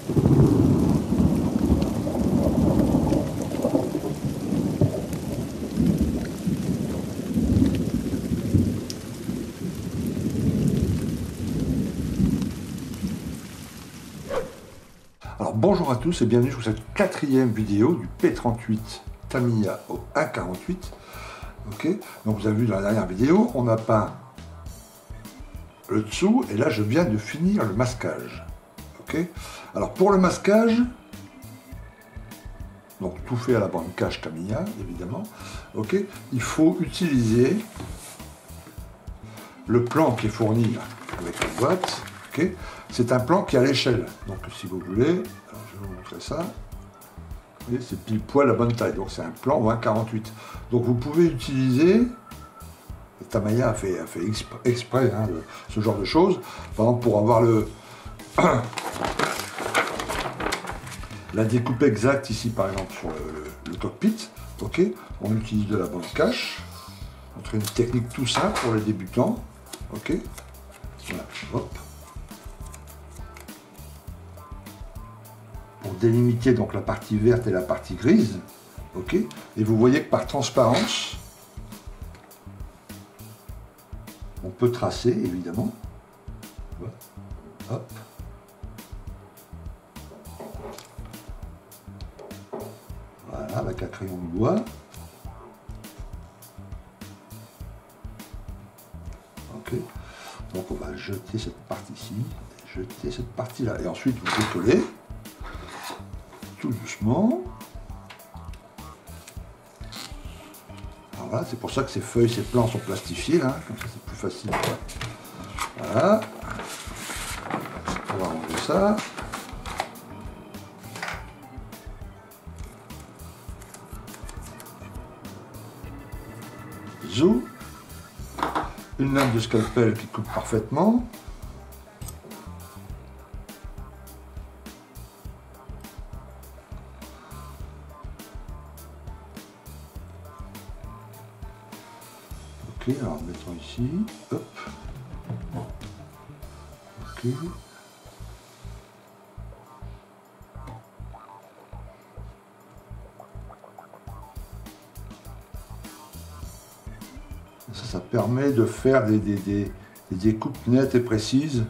Alors bonjour à tous et bienvenue sur cette quatrième vidéo du P38 Tamiya au 1.48. Ok, donc vous avez vu dans la dernière vidéo, on a peint le dessous et là je viens de finir le masquage. Ok, alors pour le masquage, donc tout fait à la bande cache Tamiya évidemment. Ok, il faut utiliser le plan qui est fourni là, avec la boîte. Ok, c'est un plan qui est à l'échelle. Donc si vous voulez, alors, je vais vous montrer ça. Vous voyez, c'est pile poil la bonne taille. Donc c'est un plan 1.48. Donc vous pouvez utiliser. Tamiya a fait exprès hein, ce genre de choses. Par exemple, pour avoir la découpe exacte ici, par exemple, sur le cockpit, ok, on utilise de la bande cache. Montrer une technique tout simple pour les débutants. Ok, voilà, hop. Pour délimiter donc la partie verte et la partie grise. Ok, et vous voyez que par transparence, on peut tracer, évidemment. Hop. Voilà, avec un crayon de bois. Ok. Donc on va jeter cette partie-ci, jeter cette partie-là. Et ensuite, vous décollez, tout doucement. Alors voilà, c'est pour ça que ces feuilles, ces plans sont plastifiés, là. Comme ça, c'est plus facile. Voilà. On va enlever ça. Zou. Une lame de scalpel qui coupe parfaitement. Ok, alors mettons ici. Hop. Ok. Ça permet de faire des découpes nettes et précises.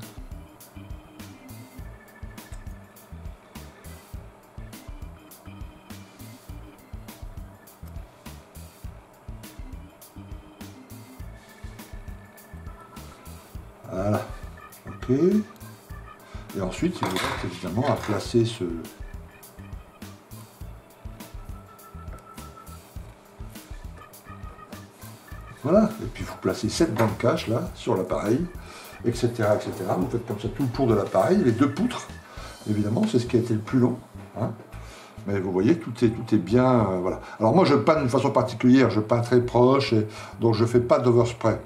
Voilà. Ok. Et ensuite, il vous reste évidemment à placer ce... Voilà, et puis vous placez cette bande cache là, sur l'appareil, etc., etc. Vous faites comme ça tout le tour de l'appareil, les deux poutres, évidemment, c'est ce qui a été le plus long. Hein. Mais vous voyez, tout est bien, voilà. Alors moi, je peins d'une façon particulière, je peins très proche, donc je ne fais pas d'overspray.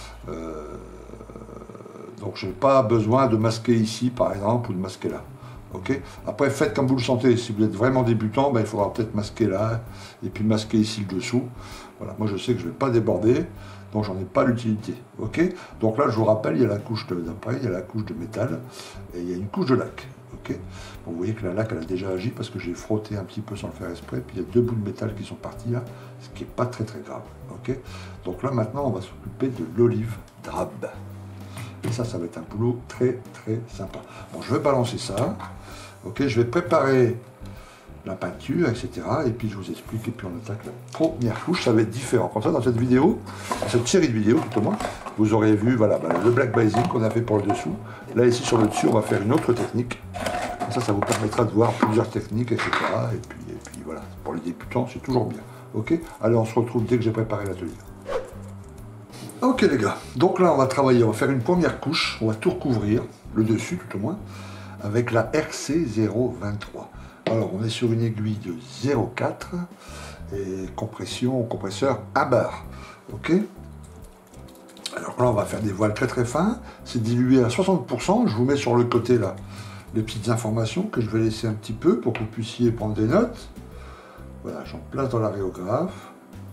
Donc je n'ai pas besoin de masquer ici, par exemple, ou de masquer là. Okay. Après, faites comme vous le sentez. Si vous êtes vraiment débutant, ben, il faudra peut-être masquer là, et puis masquer ici le dessous. Voilà. Moi, je sais que je ne vais pas déborder, donc j'en ai pas l'utilité. Okay. Donc là, je vous rappelle, il y a la couche d'après, il y a la couche de métal, et il y a une couche de lac. Okay. Bon, vous voyez que la laque, elle a déjà agi, parce que j'ai frotté un petit peu sans le faire exprès, puis il y a deux bouts de métal qui sont partis là, ce qui n'est pas très très grave. Okay. Donc là, maintenant, on va s'occuper de l'olive drabe. Et ça va être un boulot très très sympa. Bon, je vais balancer ça. Ok, je vais préparer la peinture, etc. Et puis je vous explique, et puis on attaque la première couche. Ça va être différent. Comme ça, dans cette vidéo, dans cette série de vidéos, tout au moins, vous aurez vu voilà, le black basic qu'on a fait pour le dessous. Là, ici, sur le dessus, on va faire une autre technique. Ça vous permettra de voir plusieurs techniques, etc. Et puis voilà, pour les débutants, c'est toujours bien. Ok, allez, on se retrouve dès que j'ai préparé l'atelier. Ok les gars, donc là on va travailler, on va faire une première couche, on va tout recouvrir, le dessus tout au moins, avec la RC023. Alors on est sur une aiguille de 0,4 et compresseur 1 bar. Ok. Alors là on va faire des voiles très très fins, c'est dilué à 60%, je vous mets sur le côté là les petites informations que je vais laisser un petit peu pour que vous puissiez prendre des notes. Voilà, j'en place dans l'aréographe.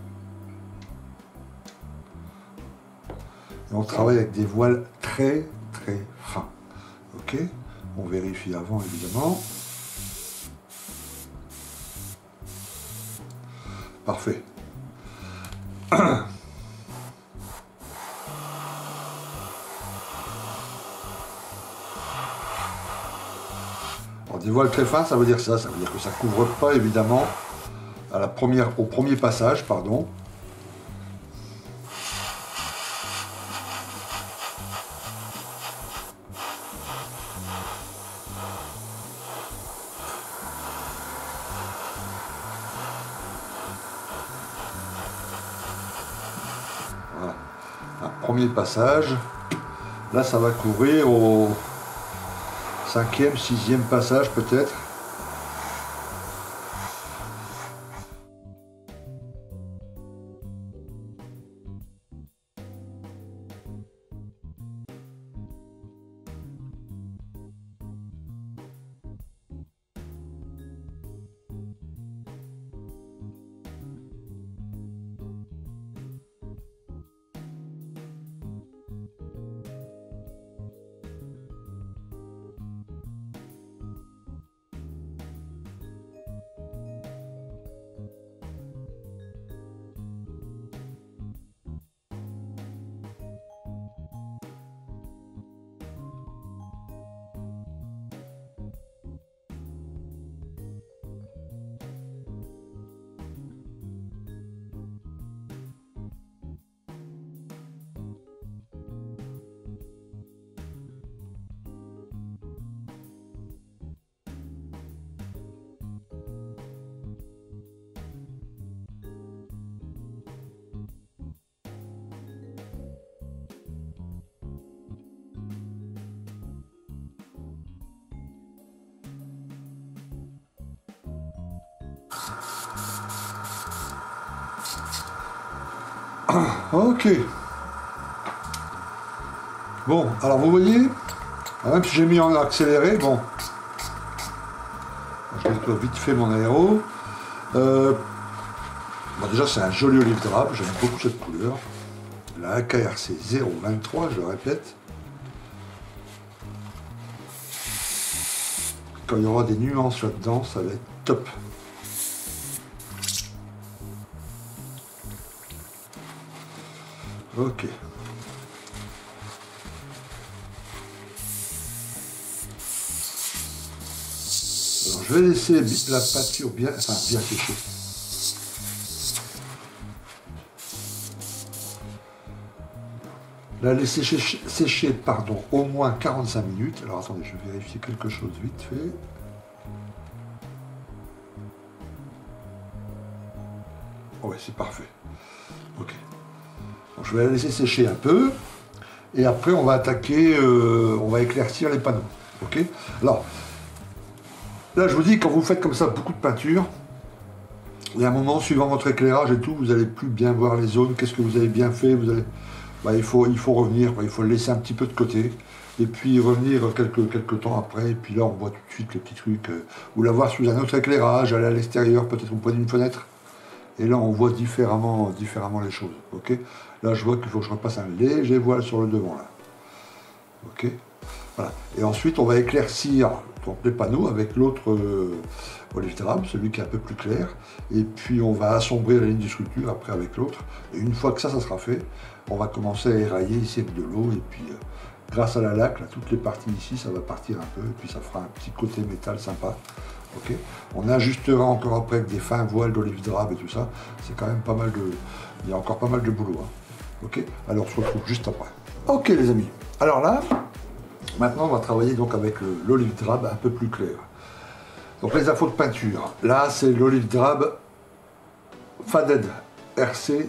Et on travaille avec des voiles très très fins. Ok, on vérifie avant évidemment. parfait. Alors, des voiles très fins, ça veut dire ça. Ça veut dire que ça ne couvre pas, évidemment, au premier passage, pardon. Voilà. Un premier passage. Là, ça va couvrir au 5e, 6e passage peut-être. Ok. Bon, alors vous voyez, même si j'ai mis en accéléré, bon, je nettoie vite fait mon aéro. Bon, déjà c'est un joli olive drap, j'aime beaucoup cette couleur. La AKRC 023, je le répète. Quand il y aura des nuances là-dedans, ça va être top. Ok. Alors, je vais laisser la peinture bien sécher. La laisser sécher, pardon, au moins 45 minutes. Alors attendez, je vais vérifier quelque chose vite fait. Oh ouais, c'est parfait. Ok. Donc, je vais la laisser sécher un peu. Et après, on va attaquer, on va éclaircir les panneaux. Ok. Alors, là, je vous dis, quand vous faites comme ça beaucoup de peinture, il y a un moment, suivant votre éclairage et tout, vous n'allez plus bien voir les zones, qu'est-ce que vous avez bien fait, vous allez... Bah, il faut revenir, il faut le laisser un petit peu de côté, et puis revenir quelques temps après, et puis là on voit tout de suite les petits trucs, ou la voir sous un autre éclairage, aller à l'extérieur, peut-être au point d'une fenêtre, et là on voit différemment les choses, ok. Là je vois qu'il faut que je repasse un léger voile sur le devant, là, ok. Voilà. Et ensuite on va éclaircir donc, les panneaux avec l'autre olive drab, celui qui est un peu plus clair, et puis on va assombrir la ligne de structure après avec l'autre, et une fois que ça sera fait, on va commencer à érailler ici avec de l'eau, et puis grâce à la laque, là, toutes les parties ici, ça va partir un peu, et puis ça fera un petit côté métal sympa. Okay. On ajustera encore après avec des fins voiles d'olive drab et tout ça, c'est quand même pas mal de... Il y a encore pas mal de boulot. Hein. Ok. Alors on se retrouve juste après. Ok les amis, alors là, maintenant on va travailler donc avec l'olive drab un peu plus clair. Donc les infos de peinture, là c'est l'olive drab Faded RC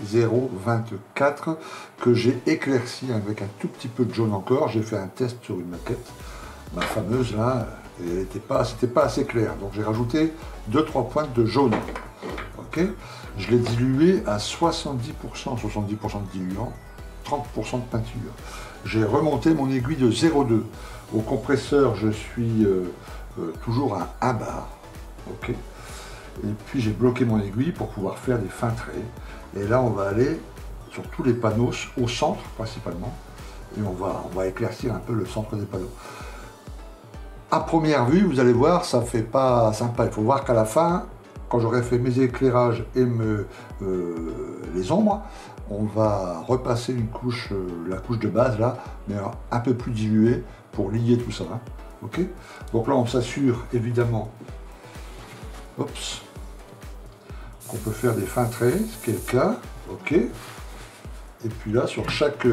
024 que j'ai éclairci avec un tout petit peu de jaune encore. J'ai fait un test sur une maquette, ma fameuse là, et c'était pas assez clair. Donc j'ai rajouté 2-3 pointes de jaune. Ok, je l'ai dilué à 70%, 70% de diluant, 30% de peinture. J'ai remonté mon aiguille de 0,2. Au compresseur, je suis toujours à 1 bar. Ok. Et puis j'ai bloqué mon aiguille pour pouvoir faire des fins traits. Et là on va aller sur tous les panneaux, au centre principalement, et on va éclaircir un peu le centre des panneaux. À première vue, vous allez voir, ça fait pas sympa. Il faut voir qu'à la fin, quand j'aurai fait mes éclairages et les ombres, on va repasser une couche, la couche de base là, mais un peu plus diluée pour lier tout ça. Hein. Ok. Donc là, on s'assure évidemment, oups, qu'on peut faire des fins traits, ce qui est le cas. Ok. Et puis là, sur chaque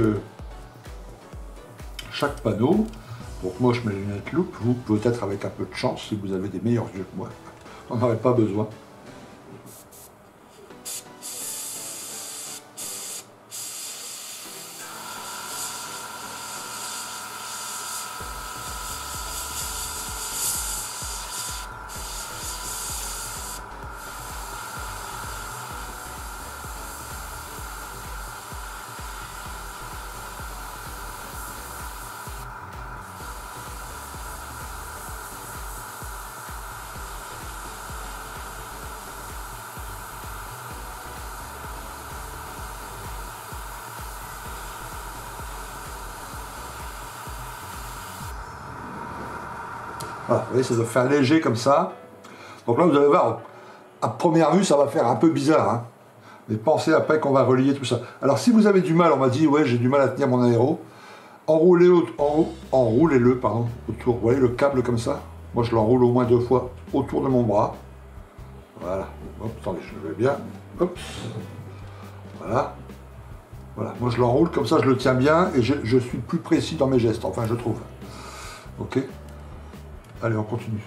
panneau, donc moi je mets les lunettes loupe, vous peut-être avec un peu de chance, si vous avez des meilleurs yeux que moi, on n'en aurait pas besoin. Voilà, vous voyez, ça doit faire léger comme ça. Donc là, vous allez voir, à première vue, ça va faire un peu bizarre. Hein. Mais pensez après qu'on va relier tout ça. Alors, si vous avez du mal, on m'a dit, ouais, j'ai du mal à tenir mon aéro, enroulez-le, pardon, autour. Vous voyez le câble comme ça? Moi, je l'enroule au moins 2 fois autour de mon bras. Voilà. Hop, attendez, je le mets bien. Hop. Voilà. Voilà. Moi, je l'enroule comme ça, je le tiens bien et je suis plus précis dans mes gestes. Enfin, je trouve. Ok. Allez, on continue.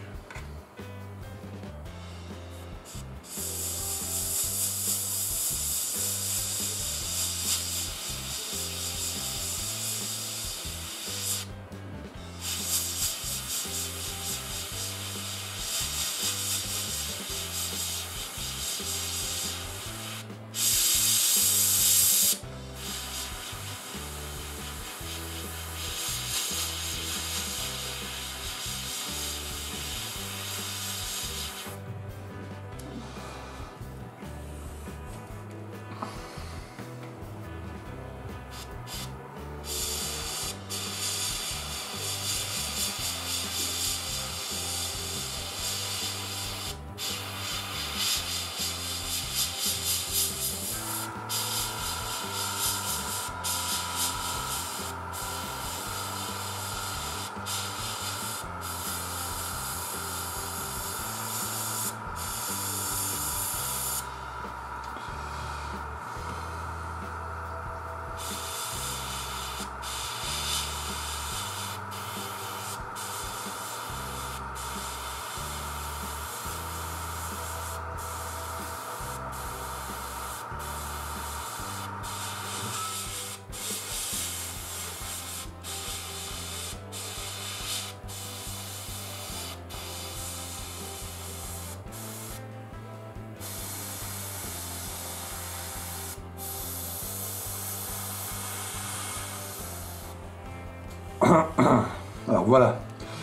Alors voilà.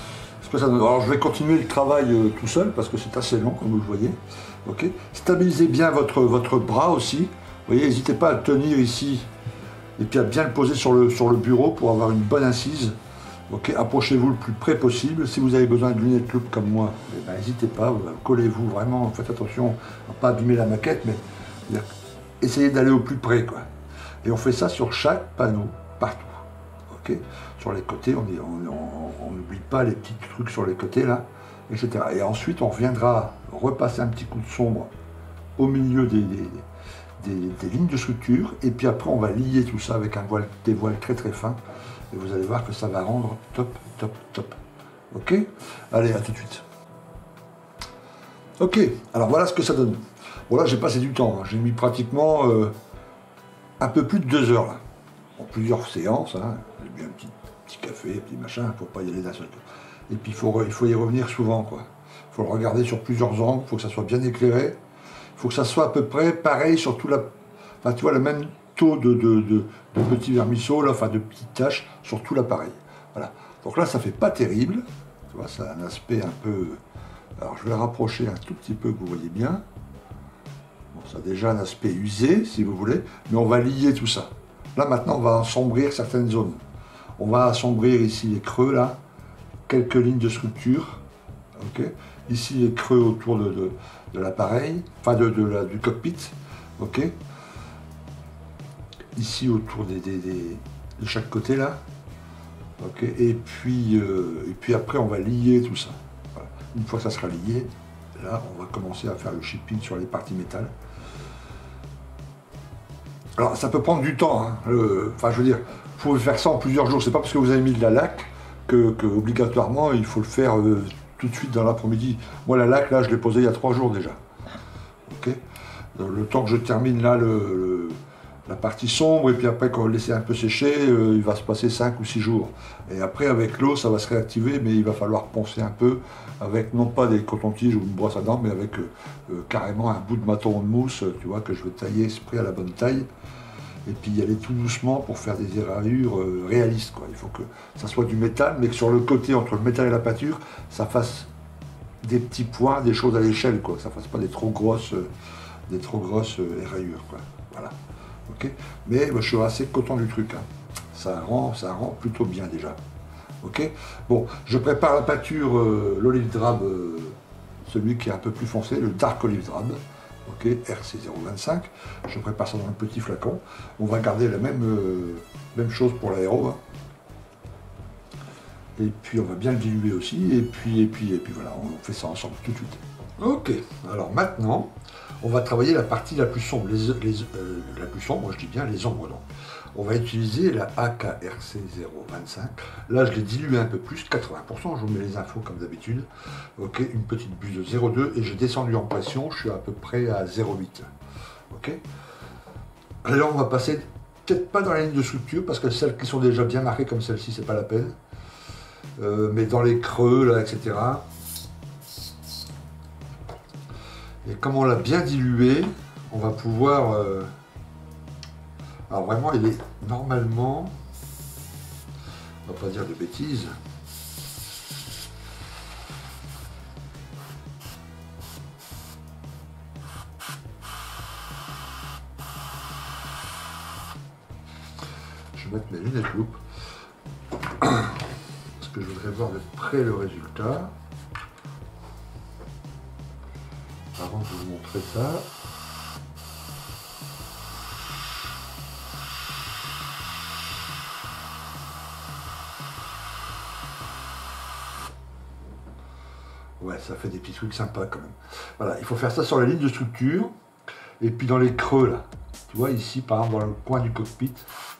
Alors je vais continuer le travail tout seul parce que c'est assez long comme vous le voyez. Ok. Stabilisez bien votre bras aussi. Vous voyez, n'hésitez pas à le tenir ici et puis à bien le poser sur le bureau pour avoir une bonne assise. Ok. Approchez-vous le plus près possible. Si vous avez besoin de lunettes loupe comme moi, n'hésitez pas. Collez-vous vraiment. Faites attention à ne pas abîmer la maquette, mais essayez d'aller au plus près, quoi. Et on fait ça sur chaque panneau, partout. Okay. Sur les côtés, on n'oublie pas les petits trucs sur les côtés là, etc. Et ensuite, on reviendra repasser un petit coup de sombre au milieu des lignes de structure, et puis après, on va lier tout ça avec des voiles très très fins, et vous allez voir que ça va rendre top, top, top. Ok. Allez, à tout de suite. Ok, alors voilà ce que ça donne. Bon là, j'ai passé du temps, hein. J'ai mis pratiquement un peu plus de 2 heures là. En plusieurs séances, hein. J'ai bu un petit café, un petit machin, il ne faut pas y aller d'un seul coup. Et puis il faut y revenir souvent, quoi. Il faut le regarder sur plusieurs angles, il faut que ça soit bien éclairé. Il faut que ça soit à peu près pareil sur tout la... Enfin, tu vois, le même taux de petits vermisseaux, là, enfin de petites taches sur tout l'appareil. Voilà. Donc là, ça fait pas terrible. Tu vois, ça a un aspect un peu... Alors je vais rapprocher un tout petit peu, que vous voyez bien. Bon, ça a déjà un aspect usé, si vous voulez, mais on va lier tout ça. Là, maintenant, on va assombrir certaines zones. On va assombrir ici les creux, là, quelques lignes de structure, Ok. Ici les creux autour de l'appareil, enfin du cockpit. Ok. Ici autour de chaque côté là. Ok. Et puis après on va lier tout ça. Voilà. Une fois que ça sera lié, là on va commencer à faire le shipping sur les parties métal. Alors ça peut prendre du temps, hein. Enfin je veux dire, il faut faire ça en plusieurs jours. C'est pas parce que vous avez mis de la laque que obligatoirement il faut le faire tout de suite dans l'après-midi. Moi la laque là je l'ai posée il y a 3 jours déjà. Ok. Le temps que je termine là la partie sombre, et puis après quand on va le laisser un peu sécher, il va se passer 5 ou 6 jours. Et après avec l'eau ça va se réactiver, mais il va falloir poncer un peu avec non pas des cotons-tiges ou une brosse à dents, mais avec carrément un bout de mâton de mousse, tu vois, que je vais tailler exprès à la bonne taille. Et puis y aller tout doucement pour faire des érayures réalistes, quoi. Il faut que ça soit du métal, mais que sur le côté, entre le métal et la peinture, ça fasse des petits points, des choses à l'échelle, quoi. Que ça fasse pas des trop grosses érayures, quoi. Voilà. Ok. Mais je suis assez content du truc, hein. Ça rend plutôt bien déjà. Ok. Bon, je prépare la peinture, l'olive drab, celui qui est un peu plus foncé, le dark olive drab. Ok, RC025, je prépare ça dans un petit flacon. On va garder la même chose pour l'aéro. Hein. Et puis on va bien le diluer aussi. Et puis voilà, on fait ça ensemble tout de suite. Ok, alors maintenant, on va travailler la partie la plus sombre. La plus sombre, je dis bien les ombres. Donc. On va utiliser la AKRC025. Là, je l'ai dilué un peu plus, 80%. Je vous mets les infos comme d'habitude. Ok, une petite buse de 0,2 et j'ai descendu en pression. Je suis à peu près à 0,8. Ok. Alors, on va passer peut-être pas dans la ligne de structure parce que celles qui sont déjà bien marquées comme celle-ci, c'est pas la peine. Mais dans les creux, là, etc. Et comme on l'a bien dilué, on va pouvoir. Alors vraiment, il est normalement, on va pas dire de bêtises, je vais mettre mes lunettes loupe, parce que je voudrais voir de près le résultat. Avant de vous montrer ça. Ouais, ça fait des petits trucs sympas quand même. Voilà, il faut faire ça sur la ligne de structure. Et puis dans les creux là. Tu vois ici par exemple dans le coin du cockpit.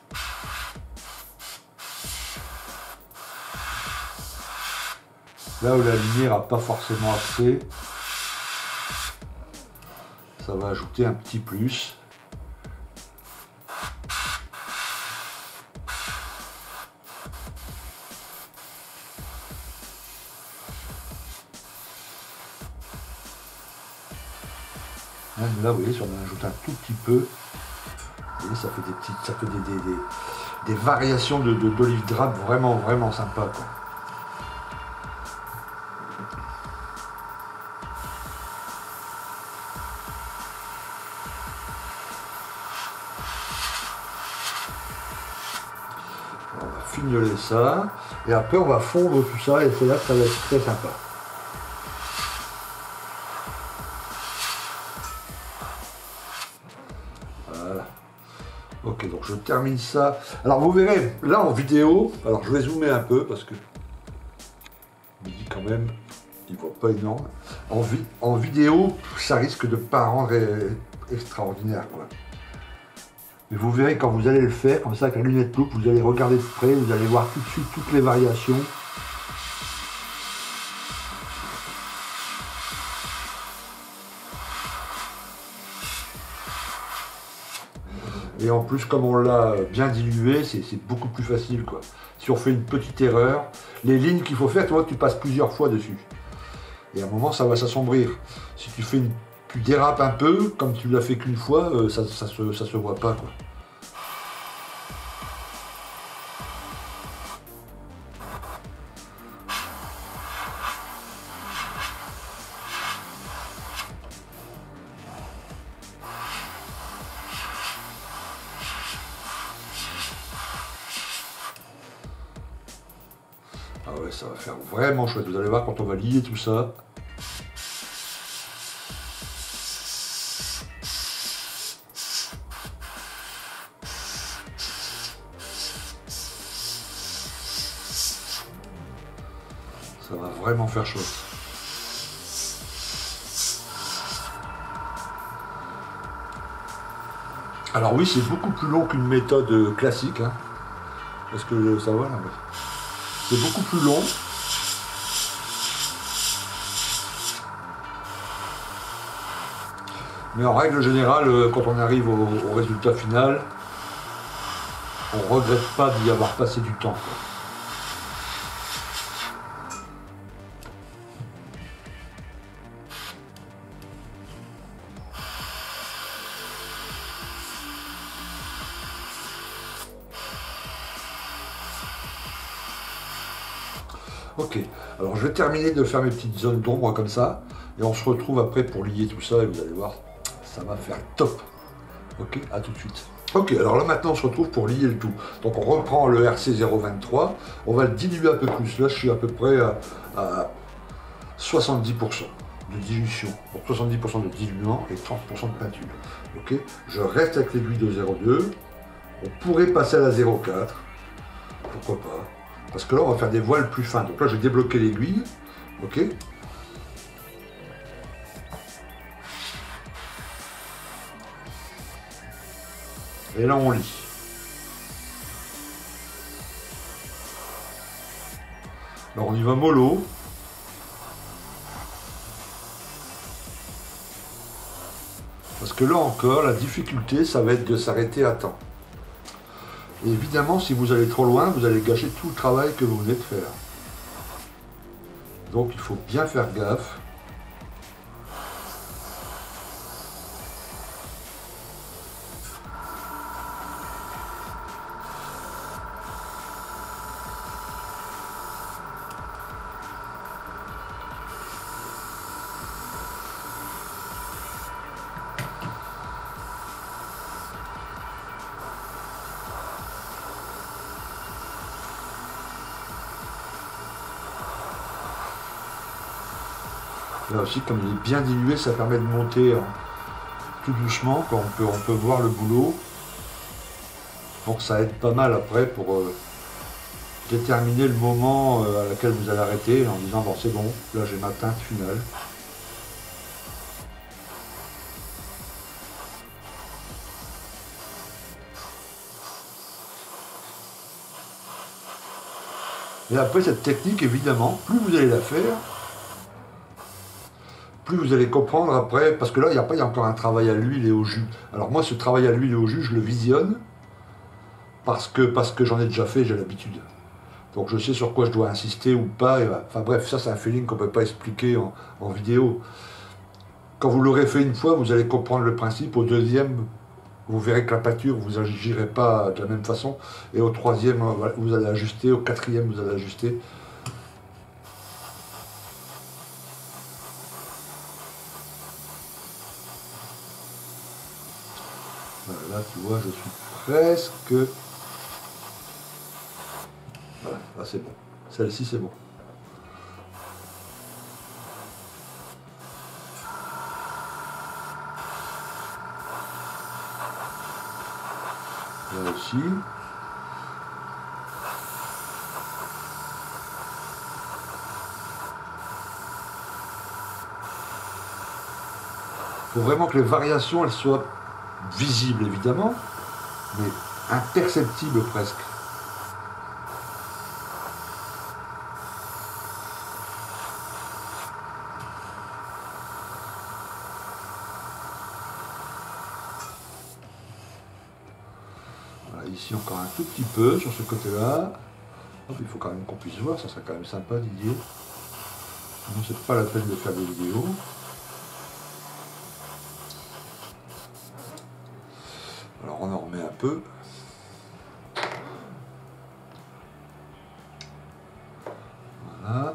Là où la lumière n'a pas forcément assez. Ça va ajouter un petit plus. Même là, vous voyez, si on en ajoute un tout petit peu, vous voyez, ça fait des petites, ça fait des variations d'olive drab vraiment sympa, quoi. On va fignoler ça, et après on va fondre tout ça, et c'est là que ça va être très sympa. Voilà. Ok, donc je termine ça. Alors vous verrez, là en vidéo, alors je vais zoomer un peu parce que je me dis quand même, il ne voit pas énorme. En vidéo, ça risque de ne pas rendre extraordinaire, quoi. Mais vous verrez quand vous allez le faire, comme ça avec la lunette loupe, vous allez regarder de près, vous allez voir tout de suite toutes les variations. Et en plus, comme on l'a bien dilué, c'est beaucoup plus facile, quoi. Si on fait une petite erreur, les lignes qu'il faut faire, tu vois, tu passes plusieurs fois dessus. Et à un moment, ça va s'assombrir. Si tu dérapes un peu, comme tu l'as fait qu'une fois, ça se voit pas, quoi. Alors ouais, ça va faire vraiment chouette. Vous allez voir quand on va lier tout ça. Ça va vraiment faire chouette. Alors oui, c'est beaucoup plus long qu'une méthode classique. Hein. Est-ce que ça va là? C'est beaucoup plus long. Mais en règle générale, quand on arrive au résultat final, on ne regrette pas d'y avoir passé du temps. Quoi. Ok, alors je vais terminer de faire mes petites zones d'ombre comme ça, et on se retrouve après pour lier tout ça, et vous allez voir, ça va faire top. Ok, à tout de suite. Ok, alors là maintenant on se retrouve pour lier le tout. Donc on reprend le RC023, on va le diluer un peu plus. Là je suis à peu près à 70% de dilution. Donc 70% de diluant et 30% de peinture. Ok, je reste avec l'aiguille de 0,2. On pourrait passer à la 0,4. Pourquoi pas? Parce que là, on va faire des voiles plus fins. Donc là, je vais débloquer l'aiguille. Ok. Et là, on lit. Alors, on y va mollo. Parce que là encore, la difficulté, ça va être de s'arrêter à temps. Et évidemment, si vous allez trop loin, vous allez gâcher tout le travail que vous venez de faire. Donc il faut bien faire gaffe. Là aussi, comme il est bien dilué, ça permet de monter tout doucement, quand on peut voir le boulot. Donc ça aide pas mal après pour déterminer le moment à laquelle vous allez arrêter en disant bon c'est bon, là j'ai ma teinte finale. Et après cette technique, évidemment, plus vous allez la faire, plus vous allez comprendre après, parce que là, il y a encore un travail à l'huile et au jus. Alors moi, ce travail à l'huile et au jus, je le visionne, parce que j'en ai déjà fait, j'ai l'habitude. Donc je sais sur quoi je dois insister ou pas. Enfin bref, ça c'est un feeling qu'on ne peut pas expliquer en vidéo. Quand vous l'aurez fait une fois, vous allez comprendre le principe. Au deuxième, vous verrez que la peinture, vous n'agirez pas de la même façon. Et au troisième, vous allez ajuster. Au quatrième, vous allez ajuster. Là, tu vois, je suis presque... Voilà, là c'est bon. Celle-ci, c'est bon. Là aussi. Il faut vraiment que les variations, elles soient visibles, évidemment, mais imperceptibles presque. Voilà, ici encore un tout petit peu sur ce côté-là. Il faut quand même qu'on puisse voir, ça serait quand même sympa, Didier. Non, c'est pas la peine de faire des vidéos. Alors on en remet un peu. Voilà.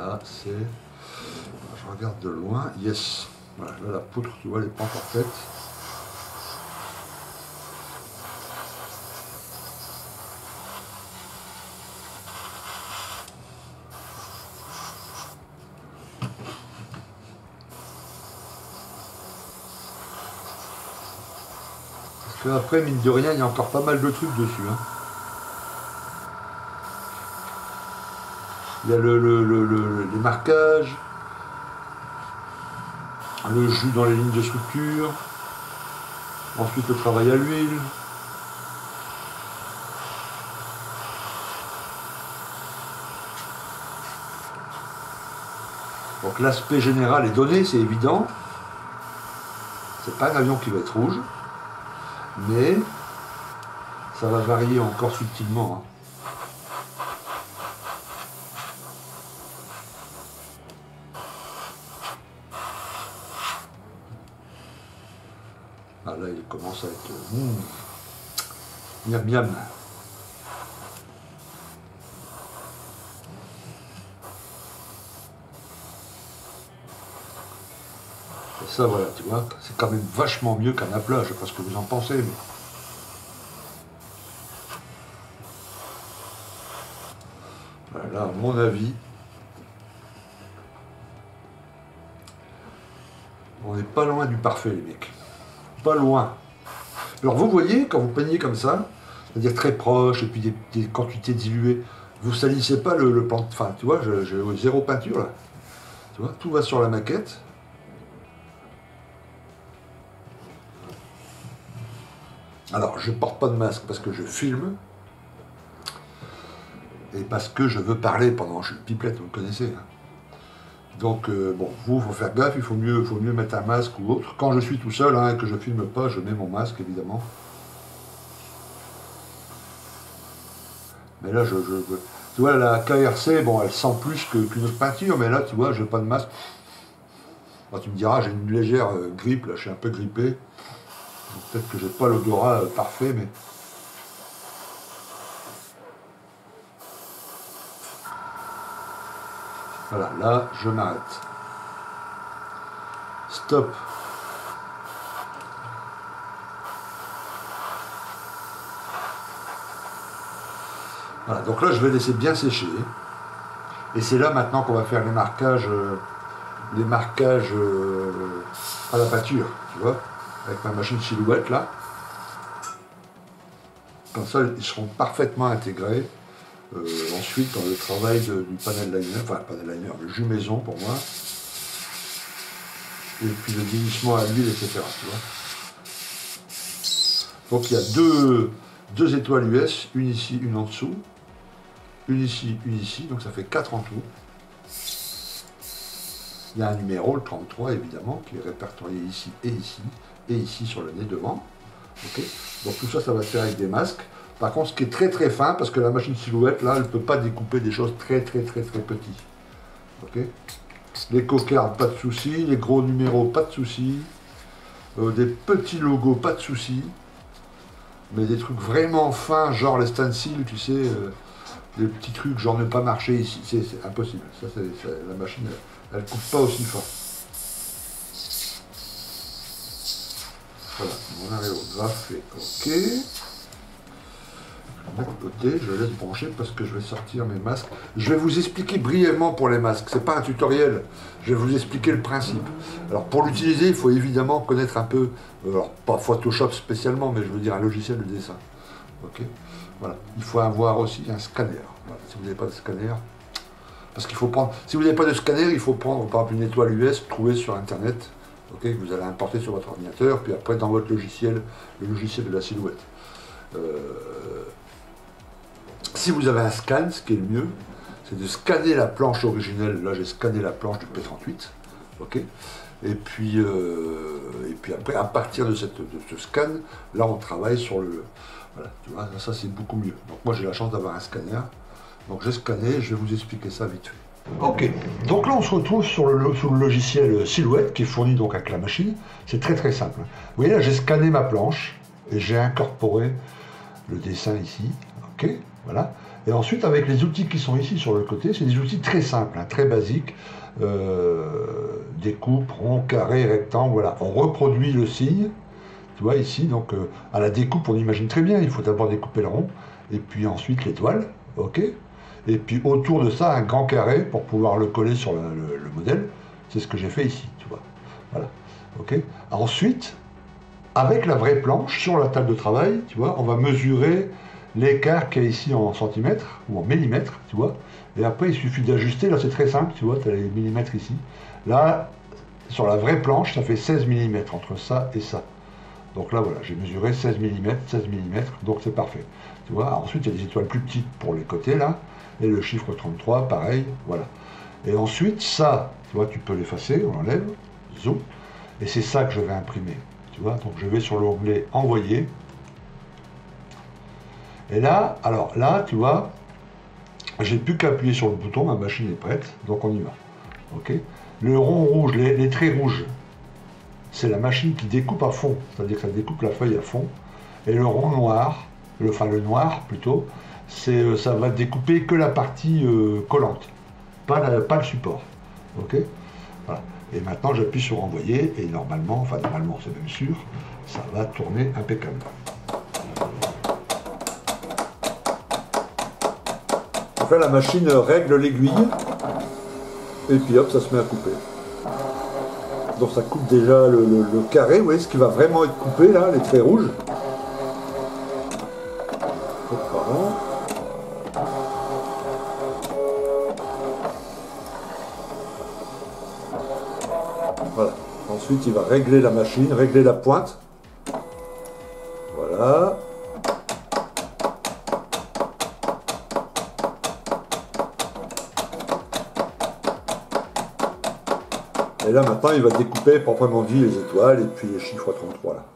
Là, c'est... Je regarde de loin. Yes. Voilà, là, la poutre, tu vois, elle n'est pas encore faite. Parce qu'après, mine de rien, il y a encore pas mal de trucs dessus. Hein. Il y a les marquages, le jus dans les lignes de structure, ensuite le travail à l'huile. Donc l'aspect général est donné, c'est évident. C'est pas un avion qui va être rouge, mais ça va varier encore subtilement. Hein. Ah là, il commence à être miam miam. Et ça, voilà, tu vois, c'est quand même vachement mieux qu'un aplat, je sais pas ce que vous en pensez, mais... Voilà, à mon avis, on n'est pas loin du parfait, les mecs. Pas loin. Alors vous voyez, quand vous peignez comme ça, c'est-à-dire très proche, et puis des quantités diluées, vous salissez pas le pan... Enfin, tu vois, j'ai zéro peinture, là. Tu vois, tout va sur la maquette. Alors, je porte pas de masque parce que je filme. Et parce que je veux parler pendant... Je suis pipelette, vous le connaissez. Hein. Donc, bon, vous, il faut faire gaffe, il faut mieux mettre un masque ou autre. Quand je suis tout seul hein, et que je filme pas, je mets mon masque, évidemment. Mais là, tu vois, la KRC, bon, elle sent plus qu'une autre peinture, mais là, tu vois, j'ai pas de masque. Alors, tu me diras, j'ai une légère grippe, là, je suis un peu grippé. Peut-être que j'ai pas l'odorat parfait, mais... Voilà, là, je m'arrête. Stop. Voilà, donc là, je vais laisser bien sécher. Et c'est là, maintenant, qu'on va faire les marquages à la peinture, tu vois, avec ma machine silhouette, là. Comme ça, ils seront parfaitement intégrés. Ensuite, dans le travail du panel liner, enfin, panel liner, le jus maison pour moi, et puis le vieillissement à l'huile, etc. Tu vois. Donc il y a deux étoiles US, une ici, une en dessous, une ici, donc ça fait 4 en tout. Il y a un numéro, le 33 évidemment, qui est répertorié ici, et ici sur le nez devant. Okay. Donc tout ça, ça va se faire avec des masques. Par contre, ce qui est très très fin, parce que la machine silhouette, là, elle ne peut pas découper des choses très petits. Ok. Les cocardes, pas de souci. Les gros numéros, pas de souci. Des petits logos, pas de souci. Mais des trucs vraiment fins, genre les stencils, tu sais, des petits trucs, genre ne pas marcher ici, c'est impossible. Ça, la machine, elle ne coupe pas aussi fort. Voilà, mon aérographe est ok. De côté, je laisse brancher parce que je vais sortir mes masques. Je vais vous expliquer brièvement pour les masques. C'est pas un tutoriel. Je vais vous expliquer le principe. Alors pour l'utiliser, il faut évidemment connaître un peu, alors pas Photoshop spécialement, mais je veux dire un logiciel de dessin. Ok. Voilà. Il faut avoir aussi un scanner. Voilà. Si vous n'avez pas de scanner, parce qu'il faut prendre. Si vous n'avez pas de scanner, il faut prendre par exemple une étoile US trouvée sur Internet, ok, que vous allez importer sur votre ordinateur, puis après dans votre logiciel, le logiciel de la silhouette. Si vous avez un scan, ce qui est le mieux, c'est de scanner la planche originelle. Là, j'ai scanné la planche du P38. Ok. Et puis après, à partir de ce scan, là, on travaille sur le... Voilà, tu vois, ça, c'est beaucoup mieux. Donc, moi, j'ai la chance d'avoir un scanner. Donc, j'ai scanné, je vais vous expliquer ça vite fait. Ok. Donc là, on se retrouve sous le logiciel Silhouette, qui est fourni donc avec la machine. C'est très, très simple. Vous voyez, là, j'ai scanné ma planche et j'ai incorporé le dessin ici. Ok. Voilà. Et ensuite, avec les outils qui sont ici sur le côté, c'est des outils très simples, hein, très basiques. Découpe, rond, carré, rectangle, voilà. On reproduit le signe, tu vois, ici. Donc, à la découpe, on imagine très bien, il faut d'abord découper le rond, et puis ensuite l'étoile, ok. Et puis autour de ça, un grand carré pour pouvoir le coller sur le modèle. C'est ce que j'ai fait ici, tu vois. Voilà, ok. Ensuite, avec la vraie planche, sur la table de travail, tu vois, on va mesurer l'écart qu'il y a ici en centimètres ou en millimètres, tu vois. Et après, il suffit d'ajuster. Là, c'est très simple, tu vois, tu as les millimètres ici. Là, sur la vraie planche, ça fait 16 millimètres entre ça et ça. Donc là, voilà, j'ai mesuré 16 millimètres, 16 millimètres, donc c'est parfait. Tu vois, ensuite, il y a des étoiles plus petites pour les côtés, là. Et le chiffre 33, pareil, voilà. Et ensuite, ça, tu vois, tu peux l'effacer, on l'enlève, zoom. Et c'est ça que je vais imprimer, tu vois. Donc je vais sur l'onglet Envoyer. Et là, alors là, tu vois, j'ai plus qu'à appuyer sur le bouton, ma machine est prête, donc on y va. Ok. Le rond rouge, les traits rouges, c'est la machine qui découpe à fond, c'est-à-dire que ça découpe la feuille à fond. Et le rond noir, enfin le noir plutôt, ça va découper que la partie collante, pas le support. Ok. Voilà. Et maintenant j'appuie sur envoyer et normalement, c'est même sûr, ça va tourner impeccable. Donc là la machine règle l'aiguille et puis hop, ça se met à couper. Donc ça coupe déjà le carré, vous voyez ce qui va vraiment être coupé là, les traits rouges. Hop, pardon. Voilà. Ensuite, il va régler la machine, régler la pointe. Voilà. Et là, maintenant, il va découper proprement dit les étoiles et puis les chiffres 33 là.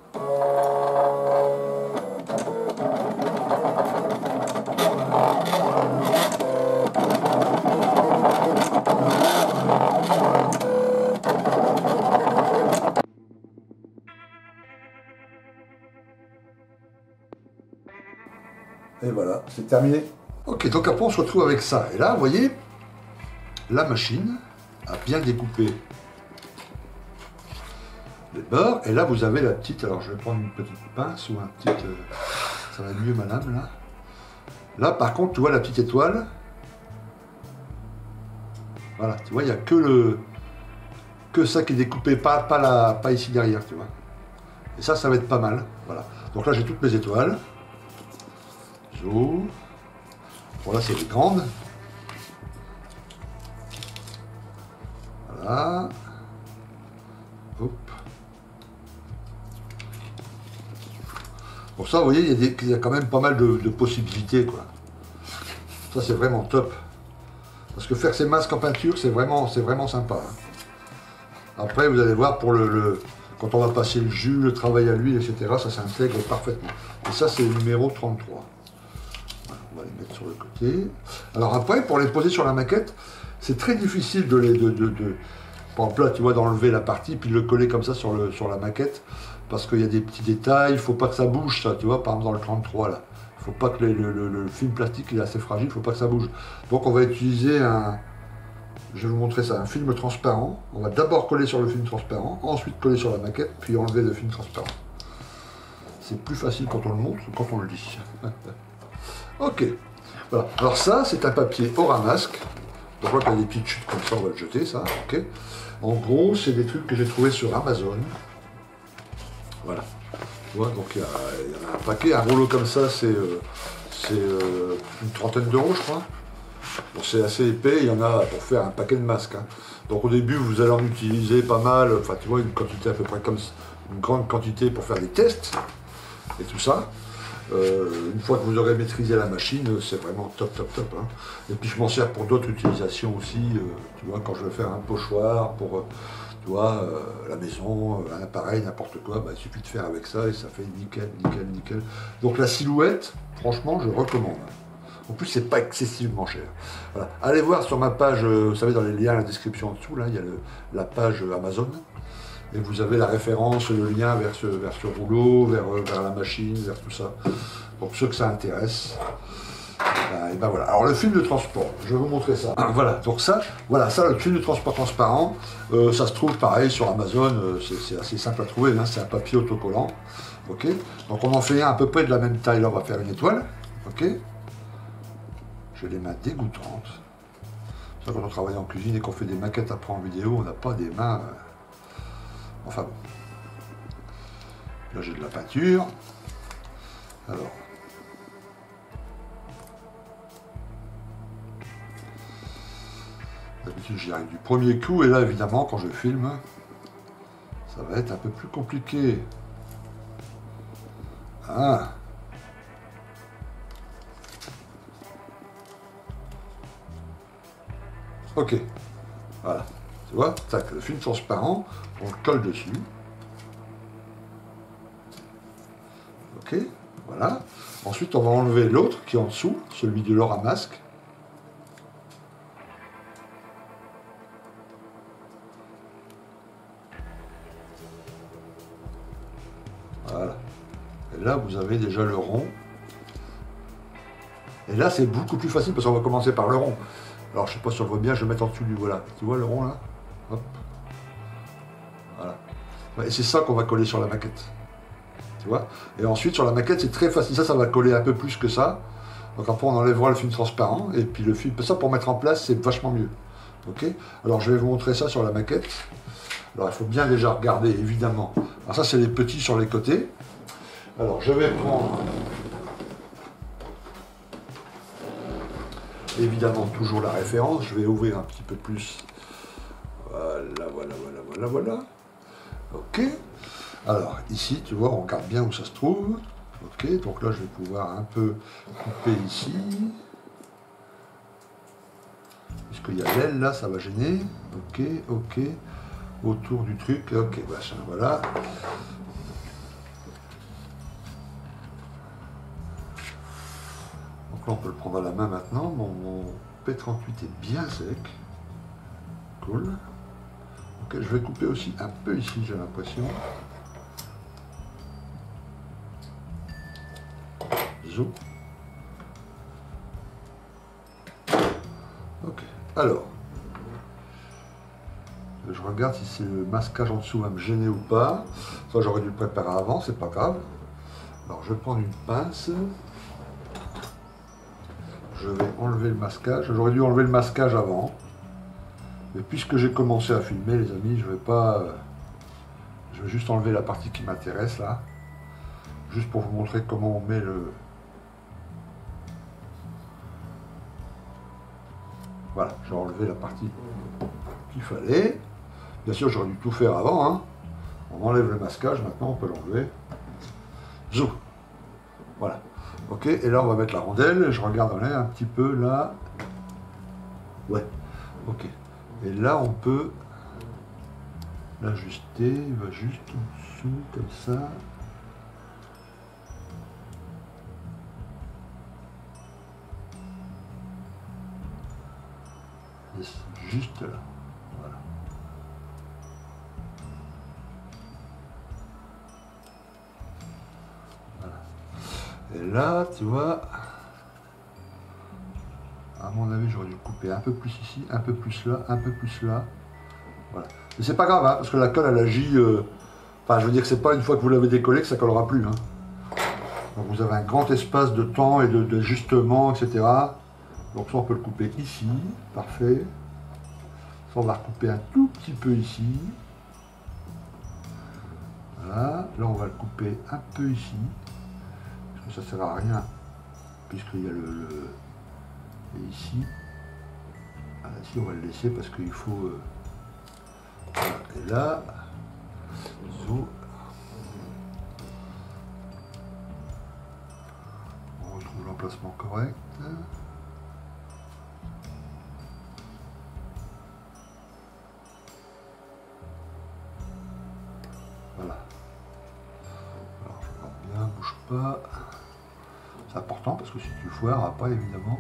Et voilà, c'est terminé. Ok, donc après on se retrouve avec ça. Et là, vous voyez, la machine a bien découpé les bords. Et là, vous avez la petite... Alors, je vais prendre une petite pince ou un petit... ça va mieux, madame, là. Là, par contre, tu vois la petite étoile. Voilà, tu vois, il n'y a que ça qui est découpé, pas ici derrière, tu vois. Et ça va être pas mal. Voilà. Donc là, j'ai toutes mes étoiles. Bon, là c'est les grandes. Voilà. Hop. Pour ça, vous voyez, il y a quand même pas mal de possibilités, quoi. Ça, c'est vraiment top. Parce que faire ces masques en peinture, c'est vraiment sympa. Hein. Après, vous allez voir, pour quand on va passer le jus, le travail à l'huile, etc., ça s'intègre parfaitement. Et ça, c'est le numéro 33. On va les mettre sur le côté. Alors après, pour les poser sur la maquette, c'est très difficile par exemple là, tu vois, d'enlever la partie, puis de le coller comme ça sur la maquette, parce qu'il y a des petits détails, il ne faut pas que ça bouge, ça, tu vois, par exemple dans le 33, là. Il ne faut pas que le film plastique, il est assez fragile, il ne faut pas que ça bouge. Donc on va utiliser je vais vous montrer ça, un film transparent. On va d'abord coller sur le film transparent, ensuite coller sur la maquette, puis enlever le film transparent. C'est plus facile quand on le montre que quand on le dit. Ok, voilà. Alors ça, c'est un papier Oramasque. Donc là, il y a des petites chutes comme ça, on va le jeter, ça. Ok. En gros, c'est des trucs que j'ai trouvés sur Amazon. Voilà. Tu vois, donc il y en a un paquet, un rouleau comme ça, c'est une trentaine d'euros, je crois. Bon, c'est assez épais, il y en a pour faire un paquet de masques. Hein. Donc au début, vous allez en utiliser pas mal, enfin tu vois, une quantité à peu près comme une grande quantité pour faire des tests et tout ça. Une fois que vous aurez maîtrisé la machine, c'est vraiment top. Hein. Et puis je m'en sers pour d'autres utilisations aussi, tu vois, quand je veux faire un pochoir pour, tu vois, la maison, un appareil, n'importe quoi, bah, il suffit de faire avec ça et ça fait nickel. Donc la silhouette, franchement, je recommande. En plus, c'est pas excessivement cher. Voilà. Allez voir sur ma page, vous savez, dans les liens, la description en dessous, là, il y a la page Amazon. Et vous avez la référence, le lien vers ce rouleau, vers la machine, vers tout ça. Pour ceux que ça intéresse. Et ben voilà. Alors le film de transport, je vais vous montrer ça. Voilà, donc ça, le film de transport transparent, ça se trouve pareil sur Amazon, c'est assez simple à trouver, hein, c'est un papier autocollant. Ok. Donc on en fait un à peu près de la même taille, là on va faire une étoile. Ok. J'ai les mains dégoûtantes. Ça, quand on travaille en cuisine et qu'on fait des maquettes après en vidéo, on n'a pas des mains. Enfin bon. Là j'ai de la peinture. Alors. D'habitude j'y arrive du premier coup et là évidemment quand je filme, ça va être un peu plus compliqué. Ah. Ok. Voilà. Tu vois, tac, le film transparent, on le colle dessus. Ok, voilà. Ensuite, on va enlever l'autre qui est en dessous, celui de l'or à masque. Voilà. Et là, vous avez déjà le rond. Et là, c'est beaucoup plus facile parce qu'on va commencer par le rond. Alors, je sais pas si on voit bien, je vais mettre en dessous du voilà. Tu vois le rond là? Hop. Voilà. Et c'est ça qu'on va coller sur la maquette. Tu vois? Et ensuite, sur la maquette, c'est très facile. Ça va coller un peu plus que ça. Donc après, on enlèvera le film transparent. Et puis le film, ça pour mettre en place, c'est vachement mieux. Ok? Alors, je vais vous montrer ça sur la maquette. Alors, il faut bien déjà regarder, évidemment. Alors ça, c'est les petits sur les côtés. Alors, je vais prendre... Évidemment, toujours la référence. Je vais ouvrir un petit peu plus. Voilà. Ok. Alors, ici, tu vois, on regarde bien où ça se trouve. Ok, donc là, je vais pouvoir un peu couper ici. Puisqu'il y a l'aile, là, ça va gêner. Ok. Autour du truc. Ok, machin, voilà. Donc là, on peut le prendre à la main maintenant. Mon P38 est bien sec. Cool. Ok, je vais couper aussi un peu ici, j'ai l'impression. Zoom. Ok, alors. Je regarde si c'est le masquage en dessous va me gêner ou pas. Ça, j'aurais dû le préparer avant, c'est pas grave. Alors, je vais prendre une pince. Je vais enlever le masquage. J'aurais dû enlever le masquage avant. Mais puisque j'ai commencé à filmer, les amis, je vais pas... Je vais juste enlever la partie qui m'intéresse, là. Juste pour vous montrer comment on met le... Voilà, j'ai enlevé la partie qu'il fallait. Bien sûr, j'aurais dû tout faire avant, hein. On enlève le masquage, maintenant on peut l'enlever. Zou. Voilà. Ok, et là on va mettre la rondelle. Je regarde en l'air un petit peu là. Ouais. Ok. Et là on peut l'ajuster. Il va juste en dessous, comme ça. Juste là. Voilà. Et là, tu vois, à mon avis, j'aurais dû couper un peu plus ici, un peu plus là, un peu plus là. Voilà. Mais c'est pas grave, hein, parce que la colle, elle agit... Enfin, je veux dire que c'est pas une fois que vous l'avez décollé que ça collera plus. Hein. Donc vous avez un grand espace de temps et d'ajustement, etc. Donc ça, on peut le couper ici. Parfait. Ça, on va recouper un tout petit peu ici. Voilà. Là, on va le couper un peu ici. Ça ne sert à rien puisqu'il y a le... Et ici, voilà, ici on va le laisser parce qu'il faut... Voilà. Et là, zo, on retrouve l'emplacement correct. Voilà. Alors je regarde bien, bouge pas. C'est important parce que si tu foires, pas évidemment.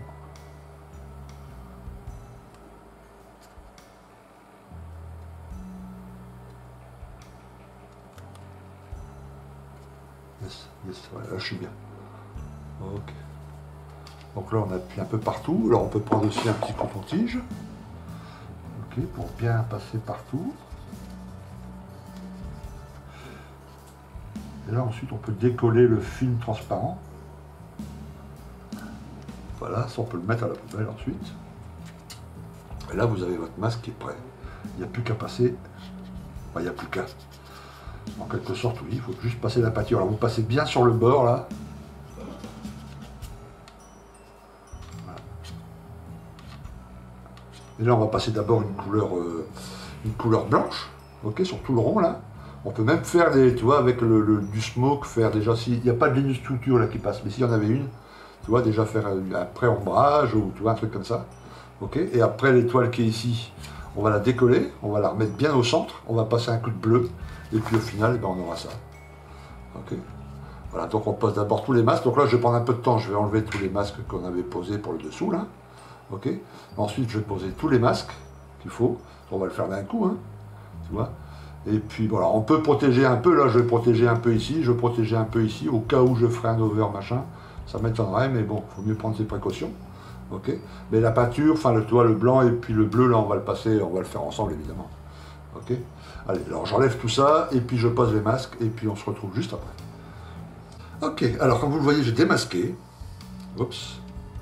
Yes, ouais, là je suis bien. Ok. Donc là, on appuie un peu partout. Alors on peut prendre aussi un petit coton-tige. Ok, pour bien passer partout. Et là, ensuite, on peut décoller le film transparent. Voilà, ça, on peut le mettre à la poubelle ensuite. Et là, vous avez votre masque qui est prêt. Il n'y a plus qu'à passer. Enfin, il n'y a plus qu'à. En quelque sorte, oui, il faut juste passer la peinture. Alors, vous passez bien sur le bord, là. Voilà. Et là, on va passer d'abord une couleur blanche, ok, sur tout le rond, là. On peut même faire des, tu vois, avec du smoke, faire déjà, s'il n'y a pas de ligne de structure là qui passe, mais s'il y en avait une, tu vois, déjà faire un pré-ombrage ou tu vois, un truc comme ça. Ok. Et après l'étoile qui est ici, on va la décoller, on va la remettre bien au centre, on va passer un coup de bleu, et puis au final, eh ben, on aura ça. Ok. Voilà, donc on pose d'abord tous les masques. Donc là, je vais prendre un peu de temps, je vais enlever tous les masques qu'on avait posés pour le dessous, là. Ok. Ensuite, je vais poser tous les masques qu'il faut. On va le faire d'un coup, hein, tu vois. Et puis voilà, on peut protéger un peu, là je vais protéger un peu ici, je vais protéger un peu ici, au cas où je ferai un over machin, ça m'étonnerait, mais bon, il faut mieux prendre ses précautions. Ok. Mais la peinture, enfin le blanc et puis le bleu, là on va le passer, on va le faire ensemble évidemment. Ok. Allez, alors j'enlève tout ça, et puis je pose les masques, et puis on se retrouve juste après. Ok, alors comme vous le voyez, j'ai démasqué. Oups.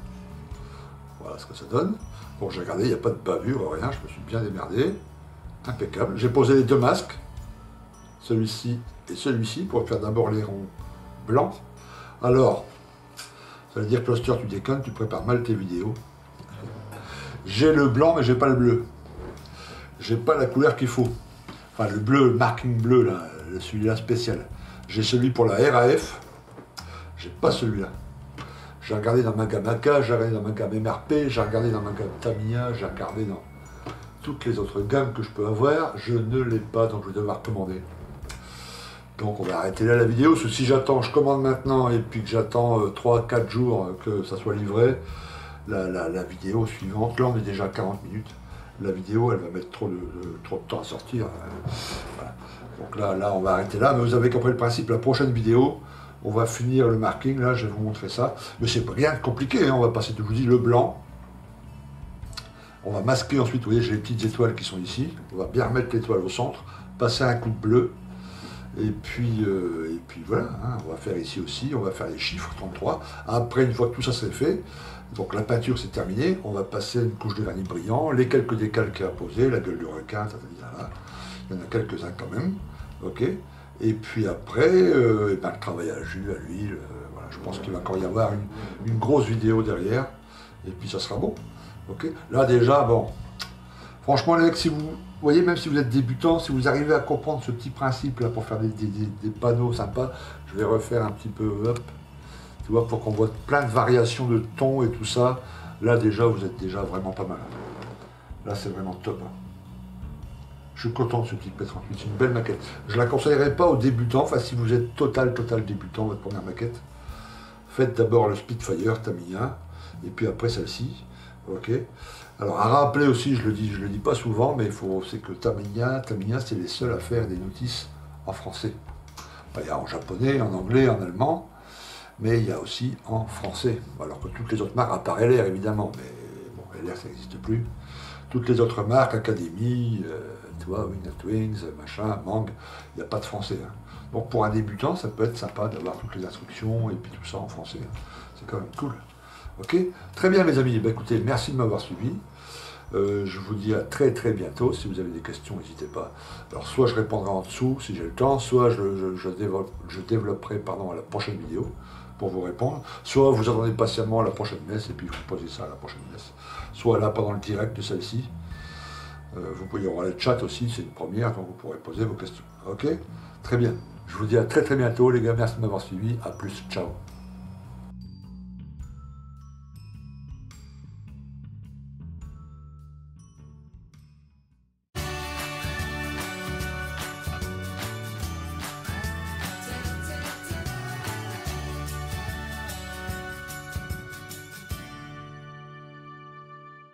Voilà ce que ça donne. Bon, j'ai regardé, il n'y a pas de bavure, rien, je me suis bien démerdé. Impeccable. J'ai posé les deux masques, celui-ci et celui-ci, pour faire d'abord les ronds blancs. Alors, ça veut dire que Cluster, tu déconnes, tu prépares mal tes vidéos. J'ai le blanc, mais j'ai pas le bleu. J'ai pas la couleur qu'il faut. Enfin, le bleu, le marking bleu, là, celui-là spécial. J'ai celui pour la RAF, j'ai pas celui-là. J'ai regardé dans ma gamme AK, j'ai regardé dans ma gamme MRP, j'ai regardé dans ma gamme Tamiya, j'ai regardé dans toutes les autres gammes que je peux avoir, je ne l'ai pas, donc je vais devoir commander. Donc on va arrêter là la vidéo, parce que si j'attends, je commande maintenant, et puis que j'attends 3-4 jours que ça soit livré, la vidéo suivante, là on est déjà à 40 minutes, la vidéo elle va mettre trop de temps à sortir. Voilà. Donc là on va arrêter là, mais vous avez compris le principe, la prochaine vidéo, on va finir le marking, là je vais vous montrer ça, mais c'est rien de compliqué, hein. On va passer, je vous dis, le blanc. On va masquer ensuite, vous voyez, j'ai les petites étoiles qui sont ici. On va bien remettre l'étoile au centre, passer un coup de bleu. Et puis voilà, hein, on va faire ici aussi, on va faire les chiffres 33. Après, une fois que tout ça c'est fait, donc la peinture c'est terminé, on va passer une couche de vernis brillant, les quelques décalques à poser, la gueule du requin, là. Il y en a quelques-uns quand même. Ok. Et puis après, et ben, le travail à jus, à l'huile, voilà, je pense qu'il va encore y avoir une grosse vidéo derrière. Et puis ça sera bon. Ok. Là déjà, bon, franchement les mecs, si vous voyez, même si vous êtes débutant, si vous arrivez à comprendre ce petit principe là pour faire des panneaux sympas, je vais refaire un petit peu, hop, tu vois, pour qu'on voit plein de variations de tons et tout ça. Là déjà, vous êtes déjà vraiment pas mal. Là c'est vraiment top. Je suis content de ce petit P38, c'est une belle maquette. Je la conseillerais pas aux débutants, enfin si vous êtes total débutant, votre première maquette, faites d'abord le Spitfire Tamiya, et puis après celle-ci. Ok. Alors à rappeler aussi, je le dis pas souvent, mais c'est que Tamiya, c'est les seuls à faire des notices en français. Il y a en japonais, en anglais, en allemand, mais il y a aussi en français. Alors que toutes les autres marques, à part LR évidemment, mais bon, LR ça n'existe plus. Toutes les autres marques, Academy, tu vois, Wings, machin, Mang, il n'y a pas de français. Hein. Donc pour un débutant, ça peut être sympa d'avoir toutes les instructions et puis tout ça en français. Hein. C'est quand même cool. Ok, très bien mes amis, écoutez, merci de m'avoir suivi. Je vous dis à très bientôt. Si vous avez des questions, n'hésitez pas. Alors soit je répondrai en dessous si j'ai le temps, soit je développerai à la prochaine vidéo pour vous répondre. Soit vous attendez patiemment à la prochaine messe et puis vous posez ça à la prochaine messe. Soit là pendant le direct de celle-ci. Vous pouvez y avoir le chat aussi, c'est une première, donc vous pourrez poser vos questions. Ok, très bien. Je vous dis à très bientôt les gars, merci de m'avoir suivi. À plus, ciao.